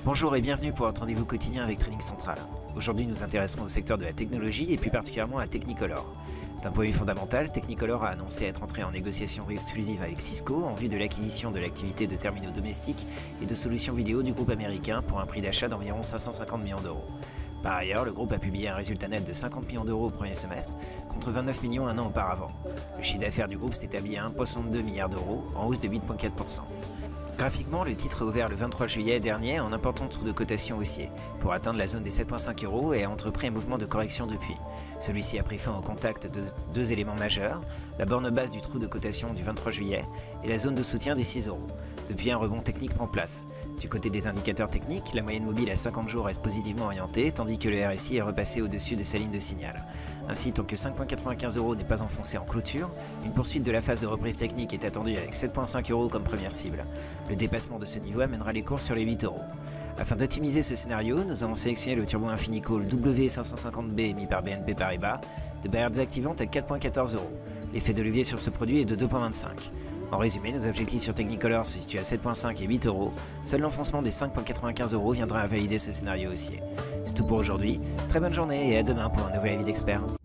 Bonjour et bienvenue pour votre rendez-vous quotidien avec Trading Central. Aujourd'hui nous intéresserons au secteur de la technologie et plus particulièrement à Technicolor. D'un point de vue fondamental, Technicolor a annoncé être entré en négociation exclusive avec Cisco en vue de l'acquisition de l'activité de terminaux domestiques et de solutions vidéo du groupe américain pour un prix d'achat d'environ 550 millions d'euros. Par ailleurs, le groupe a publié un résultat net de 50 millions d'euros au premier semestre, contre 29 millions un an auparavant. Le chiffre d'affaires du groupe s'établit à 1,62 milliard d'euros, en hausse de 8,4%. Graphiquement, le titre a ouvert le 23 juillet dernier en important trou de cotation haussier, pour atteindre la zone des 7,5 € et a entrepris un mouvement de correction depuis. Celui-ci a pris fin au contact de deux éléments majeurs, la borne basse du trou de cotation du 23 juillet et la zone de soutien des 6 €. Depuis, un rebond technique prend place. Du côté des indicateurs techniques, la moyenne mobile à 50 jours reste positivement orientée, tandis que le RSI est repassé au-dessus de sa ligne de signal. Ainsi, tant que 5,95 € n'est pas enfoncé en clôture, une poursuite de la phase de reprise technique est attendue avec 7,5 € comme première cible. Le dépassement de ce niveau amènera les cours sur les 8 €. Afin d'optimiser ce scénario, nous avons sélectionné le Turbo Infinicall W550B émis par BNP Paribas de barrière désactivante à 4,14 €. L'effet de levier sur ce produit est de 2,25. En résumé, nos objectifs sur Technicolor se situent à 7,5 et 8 €. Seul l'enfoncement des 5,95 € viendra à valider ce scénario haussier. C'est tout pour aujourd'hui. Très bonne journée et à demain pour un nouvel avis d'expert.